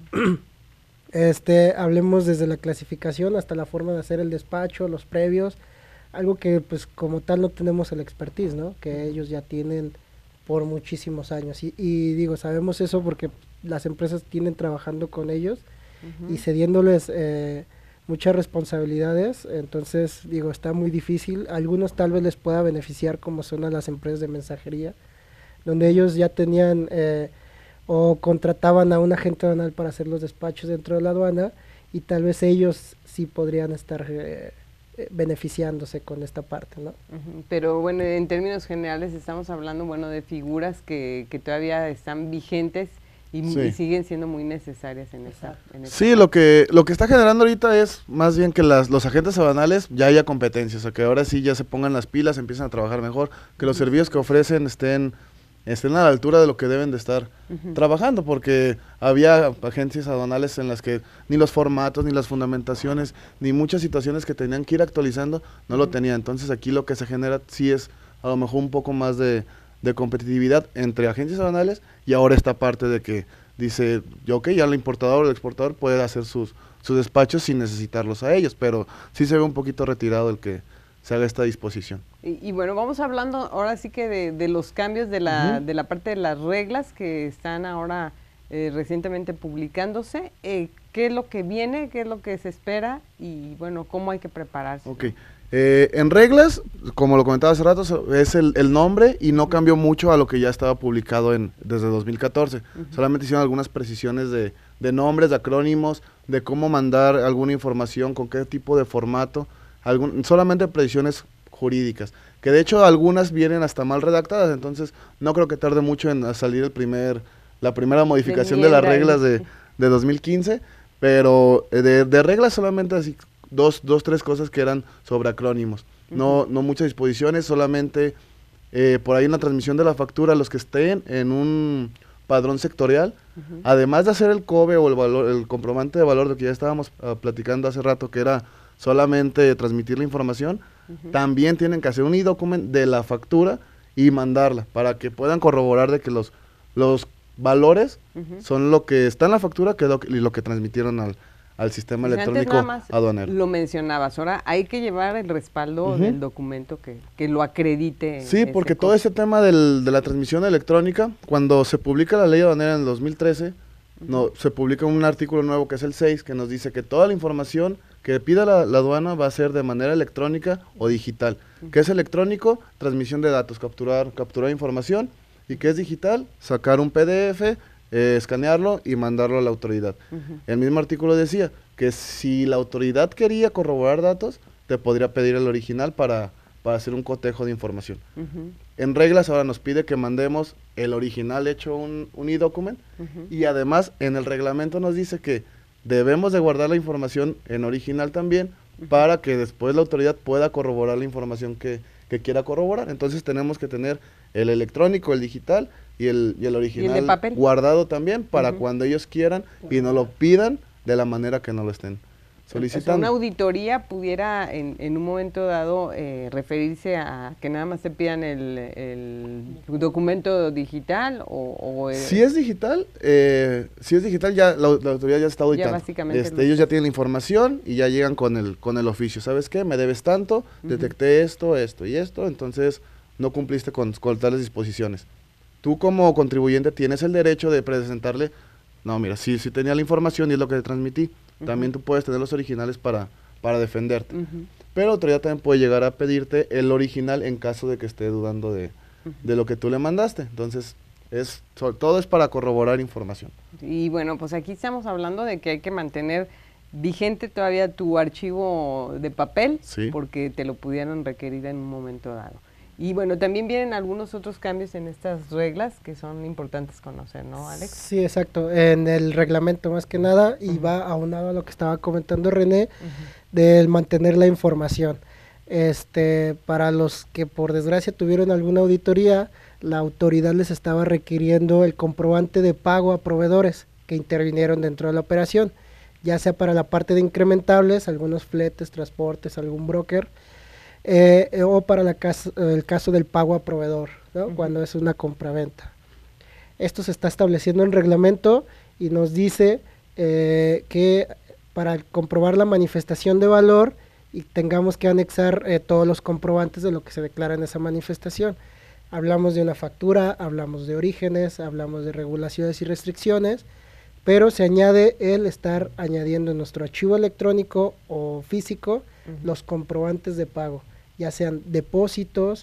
Hablemos desde la clasificación hasta la forma de hacer el despacho, los previos, algo que pues como tal no tenemos el expertise, ¿no? Que ellos ya tienen por muchísimos años. Y digo, sabemos eso porque las empresas tienen trabajando con ellos y cediéndoles muchas responsabilidades. Entonces, digo, está muy difícil. Algunos tal vez les pueda beneficiar, como son a las empresas de mensajería, donde ellos ya tenían o contrataban a un agente aduanal para hacer los despachos dentro de la aduana, y tal vez ellos sí podrían estar beneficiándose con esta parte, ¿no? Pero bueno, en términos generales estamos hablando, bueno, de figuras que todavía están vigentes y siguen siendo muy necesarias en esta sí, lo que está generando ahorita es más bien que los agentes aduanales ya haya competencia, o sea, que ahora sí ya se pongan las pilas, empiezan a trabajar mejor, que los servicios que ofrecen estén a la altura de lo que deben de estar trabajando, porque había agencias aduanales en las que ni los formatos, ni las fundamentaciones, ni muchas situaciones que tenían que ir actualizando, no lo tenían. Entonces aquí lo que se genera sí es a lo mejor un poco más de competitividad entre agencias aduanales, y ahora esta parte de que dice, ok, ya el importador o el exportador puede hacer sus despachos sin necesitarlos a ellos, pero sí se ve un poquito retirado el que se haga esta disposición. Y bueno, vamos hablando ahora sí que de los cambios de la parte de las reglas que están ahora recientemente publicándose. ¿Qué es lo que viene? ¿Qué es lo que se espera? Y bueno, ¿cómo hay que prepararse? Ok. En reglas, como lo comentaba hace rato, es el nombre, y no cambió mucho a lo que ya estaba publicado desde 2014. Solamente hicieron algunas precisiones de nombres, de acrónimos, de cómo mandar alguna información, con qué tipo de formato, solamente precisiones jurídicas, que de hecho algunas vienen hasta mal redactadas, entonces no creo que tarde mucho en salir la primera modificación de las reglas de 2015, pero de reglas solamente así tres cosas que eran sobre acrónimos, no muchas disposiciones, solamente por ahí en la transmisión de la factura, los que estén en un padrón sectorial, además de hacer el COBE o el comprobante de valor, de que ya estábamos platicando hace rato, que era solamente transmitir la información, también tienen que hacer un e-document de la factura y mandarla, para que puedan corroborar de que los valores son lo que está en la factura y lo que transmitieron al sistema electrónico aduanero. Lo mencionabas, ahora hay que llevar el respaldo del documento que lo acredite. Sí, porque todo ese tema de la transmisión electrónica, cuando se publica la ley aduanera en el 2013, se publica un artículo nuevo que es el 6, que nos dice que toda la información que pida la aduana va a ser de manera electrónica o digital. ¿Qué es electrónico? Transmisión de datos, capturar información. ¿Y qué es digital? Sacar un PDF, escanearlo y mandarlo a la autoridad. El mismo artículo decía que si la autoridad quería corroborar datos, te podría pedir el original para hacer un cotejo de información. En reglas ahora nos pide que mandemos el original hecho un e-document, y además en el reglamento nos dice que debemos de guardar la información en original también, para que después la autoridad pueda corroborar la información que quiera corroborar. Entonces tenemos que tener el electrónico, el digital y el original, ¿y el de papel? Guardado también, para cuando ellos quieran y nos lo pidan de la manera que nos lo estén solicitando. O sea, una auditoría pudiera en un momento dado referirse a que nada más te pidan el documento digital si es digital, ya la autoridad ya está auditando. Ya básicamente ellos ya tienen la información y ya llegan con el oficio. ¿Sabes qué? Me debes tanto, detecté esto y esto, entonces no cumpliste con tales disposiciones. Tú como contribuyente tienes el derecho de presentarle, no, mira, sí tenía la información y es lo que te transmití. También tú puedes tener los originales para defenderte. Pero la autoridad también puede llegar a pedirte el original en caso de que esté dudando de lo que tú le mandaste. Entonces, todo es para corroborar información. Y bueno, pues aquí estamos hablando de que hay que mantener vigente todavía tu archivo de papel, porque te lo pudieran requerir en un momento dado. Y bueno, también vienen algunos otros cambios en estas reglas que son importantes conocer, ¿no, Alex? Sí, exacto. En el reglamento más que nada, y va aunado a lo que estaba comentando René, del mantener la información. Para los que por desgracia tuvieron alguna auditoría, la autoridad les estaba requiriendo el comprobante de pago a proveedores que intervinieron dentro de la operación, ya sea para la parte de incrementables, algunos fletes, transportes, algún broker, o para el caso del pago a proveedor, ¿no? Cuando es una compraventa. Esto se está estableciendo en reglamento y nos dice que para comprobar la manifestación de valor y tengamos que anexar todos los comprobantes de lo que se declara en esa manifestación. Hablamos de una factura, hablamos de orígenes, hablamos de regulaciones y restricciones, pero se añade el estar añadiendo en nuestro archivo electrónico o físico los comprobantes de pago, ya sean depósitos,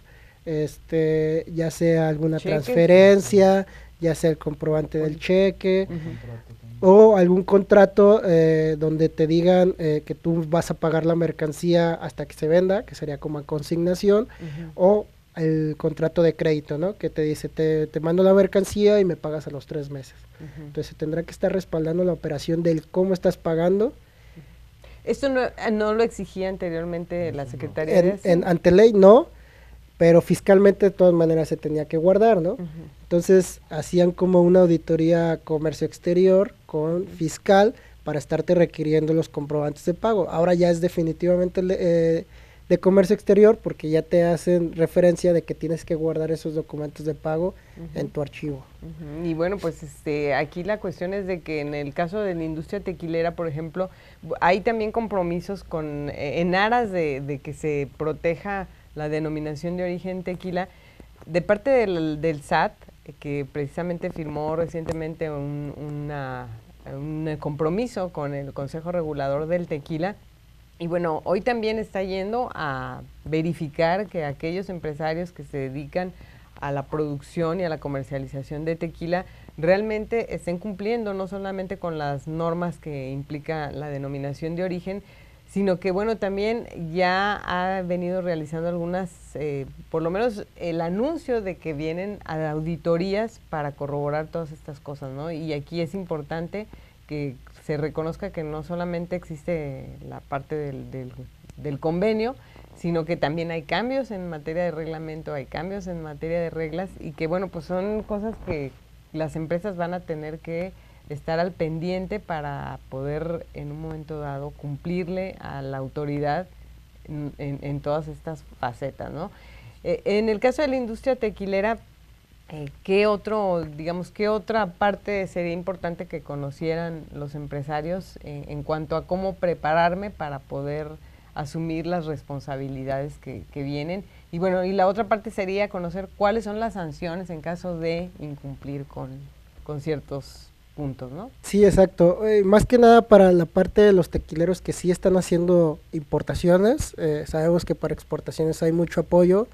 ya sea alguna transferencia, ya sea el comprobante del cheque, o algún contrato donde te digan que tú vas a pagar la mercancía hasta que se venda, que sería como a consignación, o el contrato de crédito, ¿no? Que te dice, te mando la mercancía y me pagas a los 3 meses. Entonces se tendrá que estar respaldando la operación del cómo estás pagando. ¿Esto no lo exigía anteriormente la Secretaría de Hacienda? Ante ley no, pero fiscalmente de todas maneras se tenía que guardar, ¿no? Entonces hacían como una auditoría comercio exterior con fiscal para estarte requiriendo los comprobantes de pago. Ahora ya es definitivamente de comercio exterior porque ya te hacen referencia de que tienes que guardar esos documentos de pago en tu archivo. Y bueno, pues aquí la cuestión es de que en el caso de la industria tequilera, por ejemplo, hay también compromisos en aras de que se proteja la denominación de origen tequila, de parte del SAT, que precisamente firmó recientemente un compromiso con el Consejo Regulador del Tequila. Y bueno, hoy también está yendo a verificar que aquellos empresarios que se dedican a la producción y a la comercialización de tequila realmente estén cumpliendo no solamente con las normas que implica la denominación de origen, sino que bueno, también ya ha venido realizando algunas, por lo menos el anuncio de que vienen a auditorías para corroborar todas estas cosas, ¿no? Y aquí es importante que se reconozca que no solamente existe la parte del convenio, sino que también hay cambios en materia de reglamento, hay cambios en materia de reglas y que bueno, pues son cosas que las empresas van a tener que estar al pendiente para poder en un momento dado cumplirle a la autoridad en todas estas facetas, ¿no? En el caso de la industria tequilera, ¿qué otra parte sería importante que conocieran los empresarios en cuanto a cómo prepararme para poder asumir las responsabilidades que vienen? Y bueno, y la otra parte sería conocer cuáles son las sanciones en caso de incumplir con ciertos puntos, ¿no? Sí, exacto. Más que nada para la parte de los tequileros que sí están haciendo importaciones, sabemos que para exportaciones hay mucho apoyo.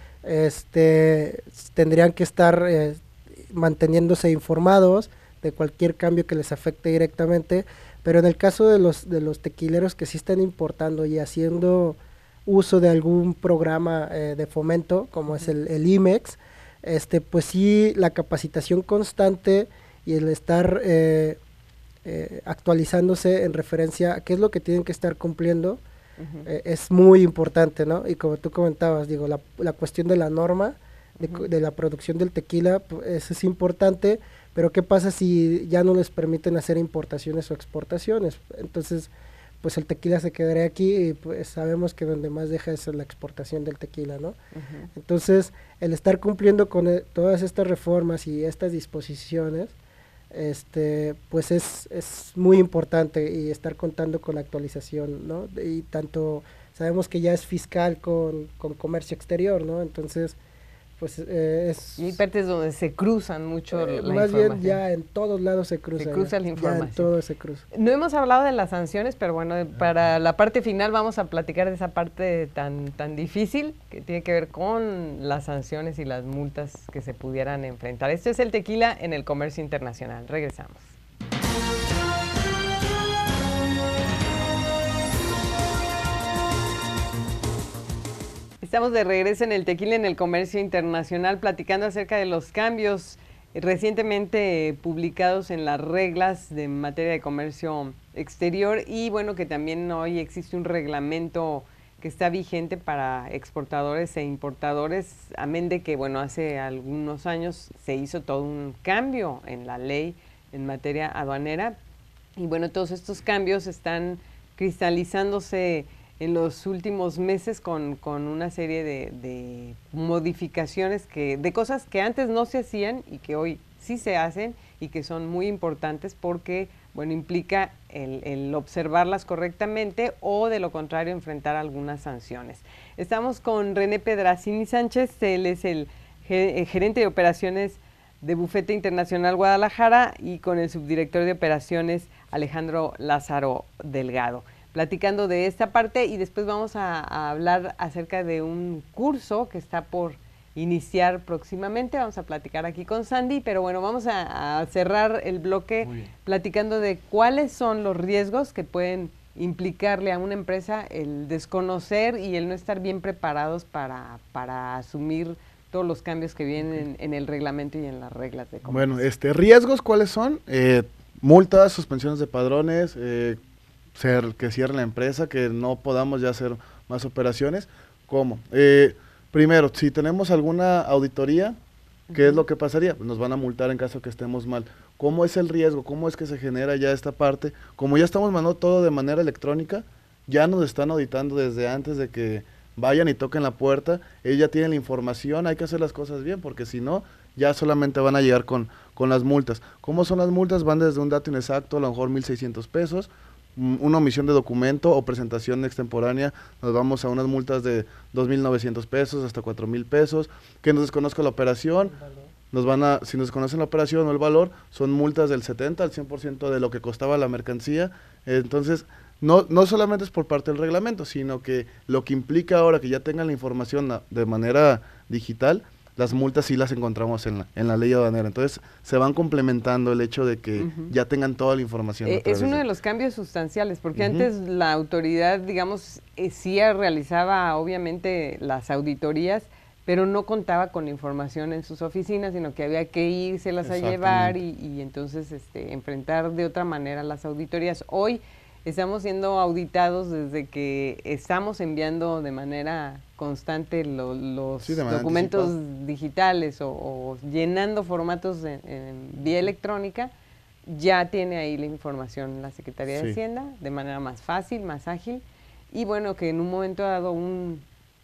Tendrían que estar manteniéndose informados de cualquier cambio que les afecte directamente, pero en el caso de los tequileros que sí están importando y haciendo uso de algún programa de fomento, como es el IMEX, pues sí, la capacitación constante y el estar actualizándose en referencia a qué es lo que tienen que estar cumpliendo, es muy importante, ¿no? Y como tú comentabas, digo, la cuestión de la norma, de la producción del tequila, pues, eso es importante, pero ¿qué pasa si ya no les permiten hacer importaciones o exportaciones? Entonces, pues el tequila se quedaría aquí y pues sabemos que donde más deja es la exportación del tequila, ¿no? Entonces, el estar cumpliendo con todas estas reformas y estas disposiciones, pues es muy importante y estar contando con la actualización, ¿no? Y tanto sabemos que ya es fiscal con comercio exterior, ¿no? Entonces, pues y hay partes donde se cruzan mucho la más información. bien ya en todos lados se cruza. Se cruza la información. Ya en todo se cruza. No hemos hablado de las sanciones, pero bueno, para la parte final vamos a platicar de esa parte tan difícil que tiene que ver con las sanciones y las multas que se pudieran enfrentar. Esto es el tequila en el comercio internacional. Regresamos. Estamos de regreso en el tequila en el comercio internacional platicando acerca de los cambios recientemente publicados en las reglas de materia de comercio exterior y bueno, que también hoy existe un reglamento que está vigente para exportadores e importadores, amén de que, bueno, hace algunos años se hizo todo un cambio en la ley en materia aduanera, y bueno, todos estos cambios están cristalizándose en los últimos meses con una serie de modificaciones, de cosas que antes no se hacían y que hoy sí se hacen y que son muy importantes porque, bueno, implica el observarlas correctamente o, de lo contrario, enfrentar algunas sanciones. Estamos con René Pedrazzini Sánchez, él es el gerente de operaciones de Bufete Internacional Guadalajara, y con el subdirector de operaciones Alejandro Lázaro Delgado, platicando de esta parte, y después vamos a hablar acerca de un curso que está por iniciar próximamente. Vamos a platicar aquí con Sandy, pero bueno, vamos a cerrar el bloque platicando de cuáles son los riesgos que pueden implicarle a una empresa el desconocer y el no estar bien preparados para asumir todos los cambios que vienen en el reglamento y en las reglas de comercio. Bueno, riesgos, ¿cuáles son? Multas, suspensiones de padrones, que cierre la empresa, que no podamos ya hacer más operaciones. ¿Cómo? Primero, si tenemos alguna auditoría, ¿qué es lo que pasaría? Pues nos van a multar en caso que estemos mal. ¿Cómo es el riesgo? ¿Cómo es que se genera ya esta parte? Como ya estamos mandando todo de manera electrónica, ya nos están auditando desde antes de que vayan y toquen la puerta. Ellos ya tienen la información, hay que hacer las cosas bien, porque si no, ya solamente van a llegar con las multas. ¿Cómo son las multas? Van desde un dato inexacto, a lo mejor 1,600 pesos, una omisión de documento o presentación extemporánea, nos vamos a unas multas de 2,900 pesos hasta 4,000 pesos, que nos desconozca la operación, si nos desconocen la operación o el valor, son multas del 70 al 100% de lo que costaba la mercancía. Entonces, no solamente es por parte del reglamento, sino que lo que implica ahora que ya tengan la información de manera digital, las multas sí las encontramos en la ley aduanera. Entonces, se van complementando el hecho de que ya tengan toda la información. Es uno de los cambios sustanciales, porque antes la autoridad, digamos, sí realizaba obviamente las auditorías, pero no contaba con información en sus oficinas, sino que había que írselas a llevar y entonces enfrentar de otra manera las auditorías. Hoy estamos siendo auditados desde que estamos enviando de manera constante los documentos digitales o llenando formatos en vía electrónica. Ya tiene ahí la información la Secretaría de Hacienda de manera más fácil, más ágil, y bueno, que en un momento dado un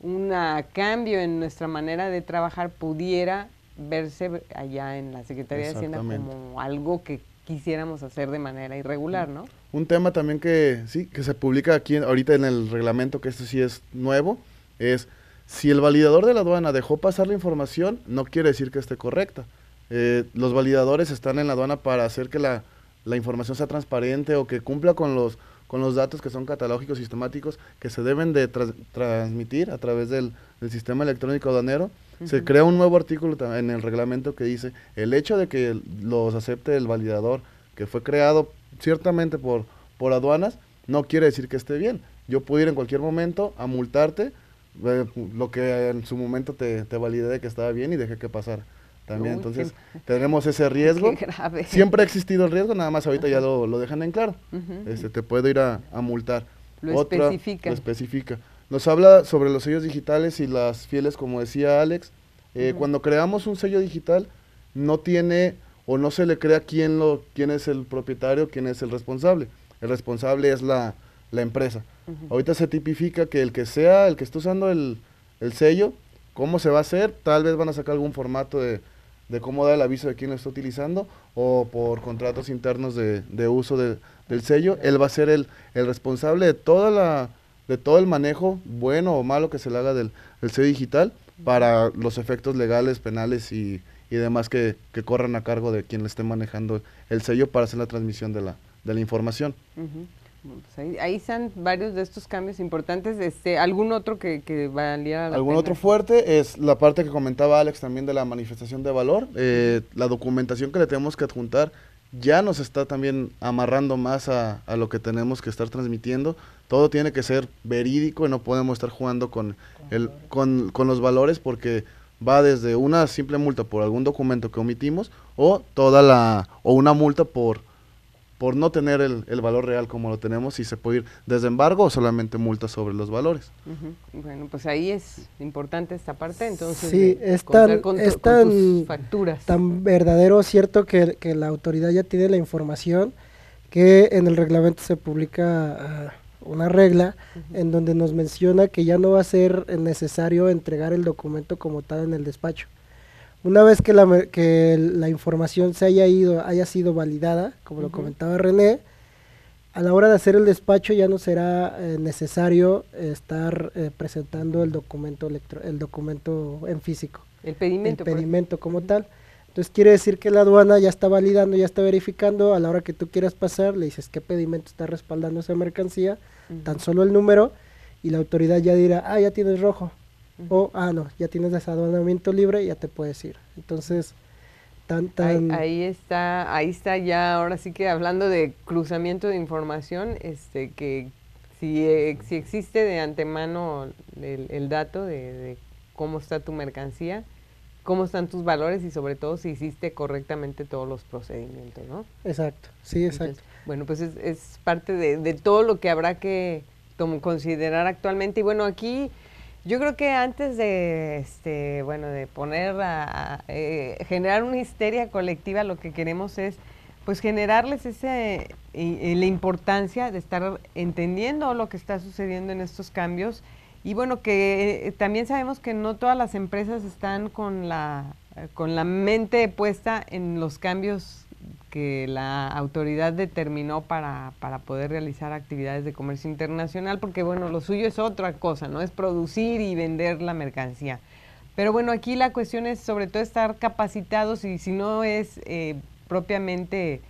cambio en nuestra manera de trabajar pudiera verse allá en la Secretaría de Hacienda como algo que quisiéramos hacer de manera irregular, ¿no? Un tema también que se publica aquí ahorita en el reglamento, que esto sí es nuevo, es si el validador de la aduana dejó pasar la información, no quiere decir que esté correcta. Los validadores están en la aduana para hacer que la información sea transparente o que cumpla con los datos que son catalógicos sistemáticos que se deben de transmitir a través del sistema electrónico aduanero. Se crea un nuevo artículo en el reglamento que dice, el hecho de que los acepte el validador, que fue creado ciertamente por aduanas, no quiere decir que esté bien. Yo puedo ir en cualquier momento a multarte lo que en su momento te validé de que estaba bien y dejé que pasara también. Entonces, tenemos ese riesgo. Qué grave. Siempre ha existido el riesgo, nada más ahorita ya lo dejan en claro. Te puedo ir a multar. Lo especifica. Nos habla sobre los sellos digitales y las fieles, como decía Alex. Cuando creamos un sello digital, no tiene o no se le crea quién es el propietario, quién es el responsable. El responsable es la empresa. Ahorita se tipifica que el que esté usando el sello, cómo se va a hacer, tal vez van a sacar algún formato de cómo dar el aviso de quién lo está utilizando, o por contratos internos de uso del sello. Él va a ser el responsable de todo el manejo, bueno o malo, que se le haga del sello digital, para los efectos legales, penales y demás que corran a cargo de quien le esté manejando el sello para hacer la transmisión de la información. Pues ahí están varios de estos cambios importantes. ¿Algún otro que valiera la Algún pena? otro fuerte es la parte que comentaba Alex también de la manifestación de valor. La documentación que le tenemos que adjuntar ya nos está también amarrando más a lo que tenemos que estar transmitiendo. Todo tiene que ser verídico y no podemos estar jugando con los valores, porque va desde una simple multa por algún documento que omitimos o una multa por por no tener el valor real como lo tenemos, si se puede ir desde embargo o solamente multas sobre los valores. Bueno, pues ahí es importante esta parte, entonces, sí, contar con tus facturas. Tan verdadero, cierto, que la autoridad ya tiene la información, que en el reglamento se publica una regla en donde nos menciona que ya no va a ser necesario entregar el documento como tal en el despacho. Una vez que la información haya sido validada, como lo comentaba René, a la hora de hacer el despacho ya no será necesario estar presentando el documento en físico. El pedimento. El pedimento como tal. Entonces quiere decir que la aduana ya está validando, ya está verificando, a la hora que tú quieras pasar, le dices qué pedimento está respaldando esa mercancía, tan solo el número, y la autoridad ya dirá, ya tienes rojo. O, no, ya tienes desaduanamiento libre, ya te puedes ir. Entonces, Ahí está ya, ahora sí que hablando de cruzamiento de información, que si existe de antemano el dato de cómo está tu mercancía, cómo están tus valores y sobre todo si hiciste correctamente todos los procedimientos, ¿no? Exacto, sí, exacto. Entonces, bueno, pues es parte de todo lo que habrá que considerar actualmente. Y bueno, aquí yo creo que antes de poner generar una histeria colectiva, lo que queremos es pues generarles la importancia de estar entendiendo lo que está sucediendo en estos cambios. Y bueno, que también sabemos que no todas las empresas están con la mente puesta en los cambios que la autoridad determinó para poder realizar actividades de comercio internacional, porque bueno, lo suyo es otra cosa, ¿no? Es producir y vender la mercancía. Pero bueno, aquí la cuestión es sobre todo estar capacitados y si no es propiamente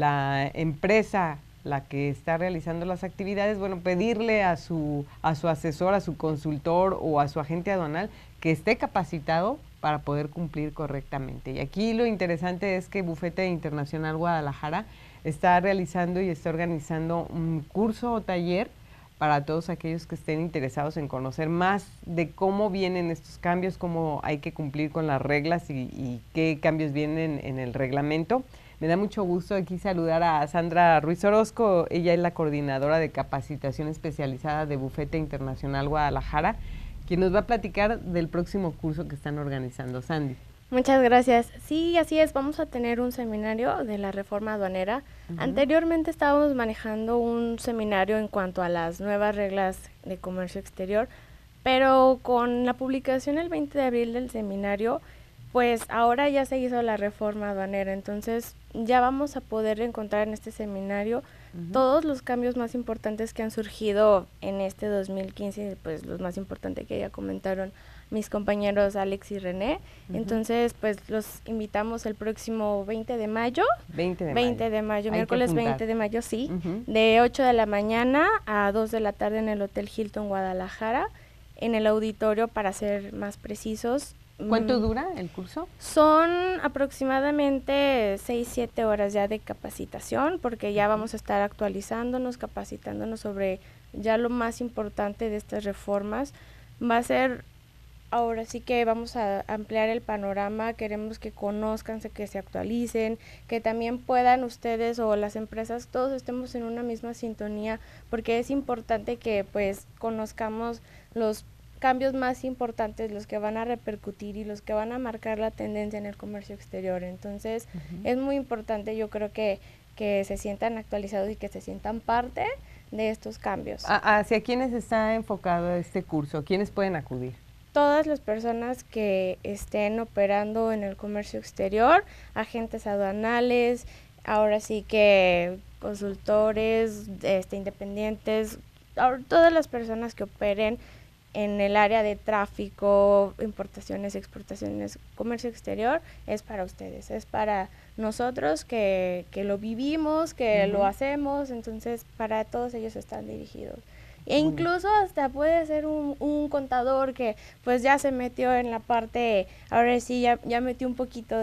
la empresa la que está realizando las actividades, bueno, pedirle a su asesor, a su consultor o a su agente aduanal que esté capacitado para poder cumplir correctamente. Y aquí lo interesante es que Bufete Internacional Guadalajara está realizando y está organizando un curso o taller para todos aquellos que estén interesados en conocer más de cómo vienen estos cambios, cómo hay que cumplir con las reglas y qué cambios vienen en el reglamento. Me da mucho gusto aquí saludar a Sandra Ruiz Orozco, ella es la coordinadora de capacitación especializada de Bufete Internacional Guadalajara, quien nos va a platicar del próximo curso que están organizando. Sandy. Muchas gracias. Sí, así es, vamos a tener un seminario de la reforma aduanera. Anteriormente estábamos manejando un seminario en cuanto a las nuevas reglas de comercio exterior, pero con la publicación el 20 de abril del seminario, pues ahora ya se hizo la reforma aduanera, entonces ya vamos a poder encontrar en este seminario todos los cambios más importantes que han surgido en este 2015, pues los más importantes que ya comentaron mis compañeros Alex y René. Entonces, pues los invitamos el próximo 20 de mayo. 20 de mayo, miércoles 20 de mayo, sí, de 8 de la mañana a 2 de la tarde en el Hotel Hilton Guadalajara, en el auditorio para ser más precisos. ¿Cuánto dura el curso? Son aproximadamente 6-7 horas ya de capacitación, porque ya vamos a estar actualizándonos, capacitándonos sobre ya lo más importante de estas reformas. Va a ser, ahora sí que vamos a ampliar el panorama, queremos que conozcan, que se actualicen, que también puedan ustedes o las empresas, todos estemos en una misma sintonía, porque es importante que pues conozcamos los cambios más importantes, los que van a repercutir y los que van a marcar la tendencia en el comercio exterior. Entonces, es muy importante, yo creo que se sientan actualizados y que se sientan parte de estos cambios. ¿Hacia quiénes está enfocado este curso? ¿Quiénes pueden acudir? Todas las personas que estén operando en el comercio exterior, agentes aduanales, ahora sí que consultores, independientes, todas las personas que operen en el área de tráfico, importaciones, exportaciones, comercio exterior, es para ustedes, es para nosotros que lo vivimos, que lo hacemos, entonces para todos ellos están dirigidos. E incluso hasta puede ser un contador que pues ya se metió en la parte, ahora sí ya metió un poquito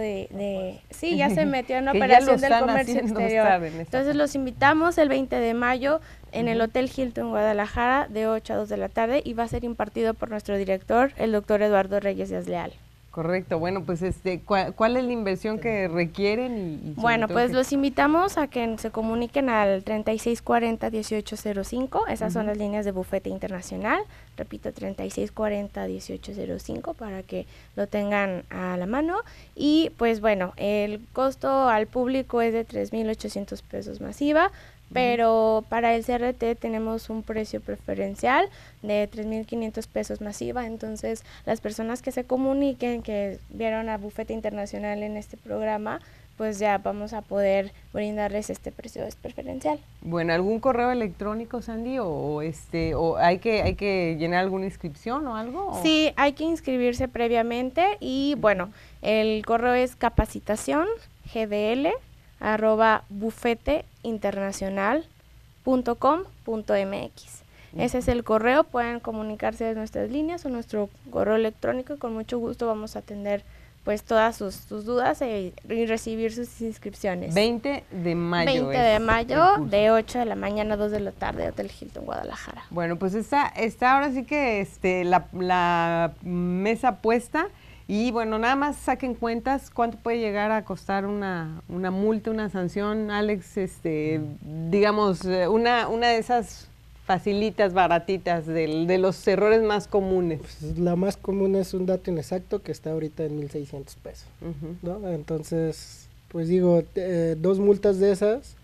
sí, ya se metió en la operación del comercio exterior. Entonces los invitamos el 20 de mayo en el Hotel Hilton Guadalajara de 8 a 2 de la tarde y va a ser impartido por nuestro director, el doctor Eduardo Reyes Díaz Leal. Correcto. Bueno, pues ¿cuál es la inversión que requieren? Y bueno, pues los invitamos a que se comuniquen al 3640-1805. Esas son las líneas de Bufete Internacional. Repito, 3640-1805 para que lo tengan a la mano. Y pues bueno, el costo al público es de 3,800 pesos masiva. Pero para el CRT tenemos un precio preferencial de 3,500 pesos masiva, entonces las personas que se comuniquen, que vieron a Bufete Internacional en este programa, pues ya vamos a poder brindarles este precio preferencial. Bueno, ¿algún correo electrónico, Sandy, o hay que llenar alguna inscripción o algo? ¿O? Sí, hay que inscribirse previamente y bueno, el correo es capacitación@bufeteinternacional.com.mx. Ese es el correo, pueden comunicarse de nuestras líneas o nuestro correo electrónico y con mucho gusto vamos a atender pues todas sus dudas y recibir sus inscripciones. 20 de mayo. 20 de mayo, de 8 de la mañana a 2 de la tarde, Hotel Hilton, Guadalajara. Bueno, pues está ahora sí que la mesa puesta. Y bueno, nada más saquen cuentas, ¿cuánto puede llegar a costar una multa, una sanción, Alex? Digamos, una de esas facilitas, baratitas, de los errores más comunes. Pues la más común es un dato inexacto que está ahorita en 1,600 pesos, ¿no? Entonces, pues digo, 2 multas de esas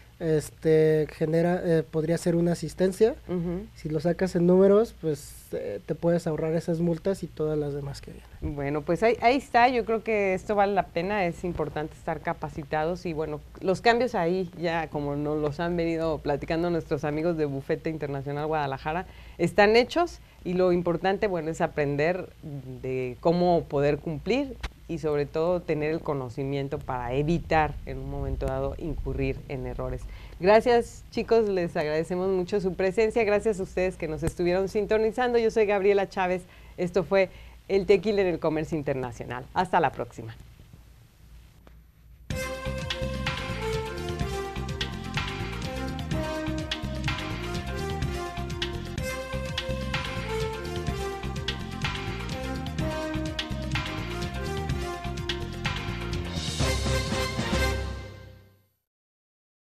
podría ser una asistencia. Si lo sacas en números, pues te puedes ahorrar esas multas y todas las demás que vienen. Bueno, pues ahí está, yo creo que esto vale la pena, es importante estar capacitados y bueno, los cambios ahí ya como nos los han venido platicando nuestros amigos de Bufete Internacional Guadalajara, están hechos y lo importante, bueno, es aprender de cómo poder cumplir y sobre todo tener el conocimiento para evitar en un momento dado incurrir en errores. Gracias, chicos, les agradecemos mucho su presencia, gracias a ustedes que nos estuvieron sintonizando. Yo soy Gabriela Chávez, esto fue El Tequila en el Comercio Internacional. Hasta la próxima.